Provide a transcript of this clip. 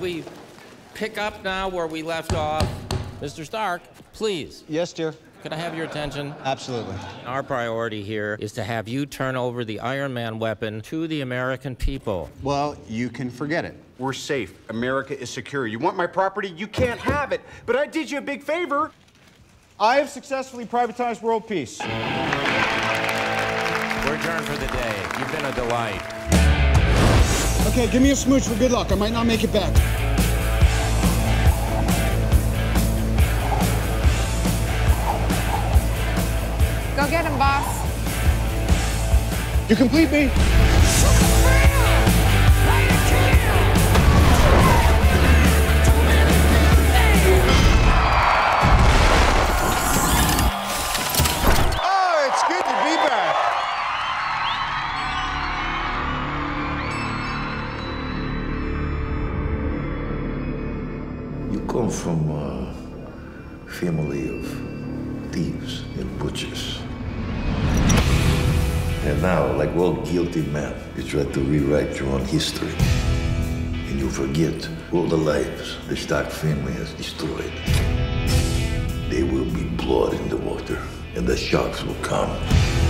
we pick up now where we left off? Mr. Stark, please. Yes, dear. Could I have your attention? Absolutely. Our priority here is to have you turn over the Iron Man weapon to the American people. Well, you can forget it. We're safe. America is secure. You want my property? You can't have it. But I did you a big favor. I have successfully privatized world peace. We're adjourned for the day. You've been a delight. Okay, give me a smooch for good luck. I might not make it back. Go get him, boss. You complete me? Oh, it's good to be back. You come from a family of thieves and butchers. And now, like all guilty men, you try to rewrite your own history. And you forget all the lives the Stark family has destroyed. There will be blood in the water, and the sharks will come.